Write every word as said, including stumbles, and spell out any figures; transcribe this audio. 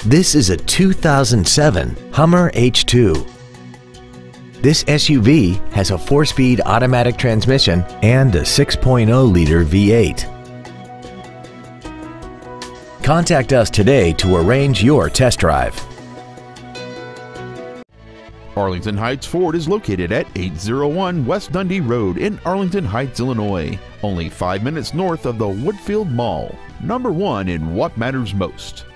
This is a two thousand seven Hummer H two. This S U V has a four-speed automatic transmission and a six point oh liter V eight. Contact us today to arrange your test drive. Arlington Heights Ford is located at eight oh one West Dundee Road in Arlington Heights, Illinois, only five minutes north of the Woodfield Mall. Number one in what matters most.